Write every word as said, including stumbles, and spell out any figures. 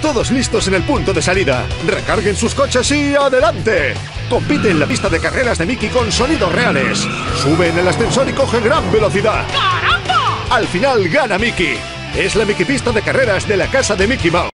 Todos listos en el punto de salida. Recarguen sus coches y ¡adelante! Compite en la pista de carreras de Mickey con sonidos reales. Sube en el ascensor y coge gran velocidad. ¡Caramba! Al final gana Mickey. Es la Mickey Pista de carreras de la casa de Mickey Mouse.